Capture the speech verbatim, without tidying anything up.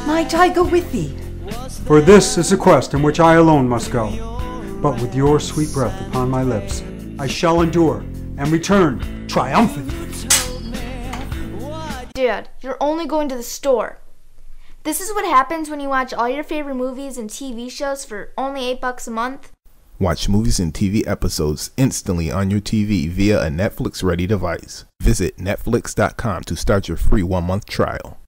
Might I go with thee? For this is a quest in which I alone must go. But with your sweet breath upon my lips, I shall endure and return triumphant. Dad, you're only going to the store. This is what happens when you watch all your favorite movies and T V shows for only eight bucks a month. Watch movies and T V episodes instantly on your T V via a Netflix-ready device. Visit Netflix dot com to start your free one-month trial.